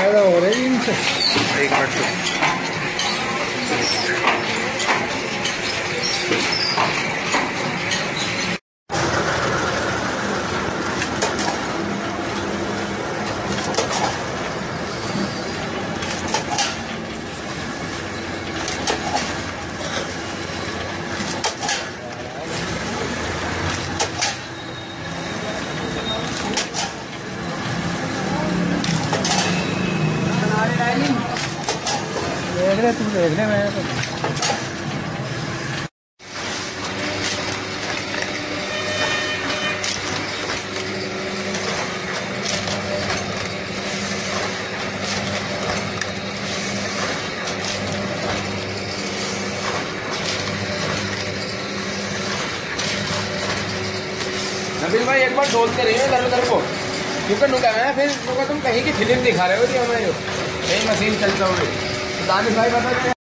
फायदा हो रहा है इनसे। एक मिनट देख रहे तुम देखने में तो नबील भाई एक बार डोलते रहिए इधर उधर को, क्योंकि नुका है फिर नुका तुम कहीं की फिल्म दिखा रहे हो जी हमें, यही मशीन चलता हुई। तो दानिश भाई बता